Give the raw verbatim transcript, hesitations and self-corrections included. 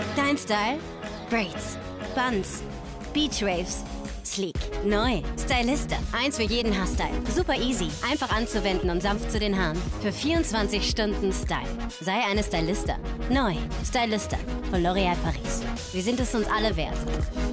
Dein Style? Braids, Buns, Beach Waves, sleek, neu, Stylista. Eins für jeden Haarstyle. Super easy, einfach anzuwenden und sanft zu den Haaren. Für vierundzwanzig Stunden Style. Sei eine Stylista. Neu, Stylista von L'Oréal Paris. Wir sind es uns alle wert.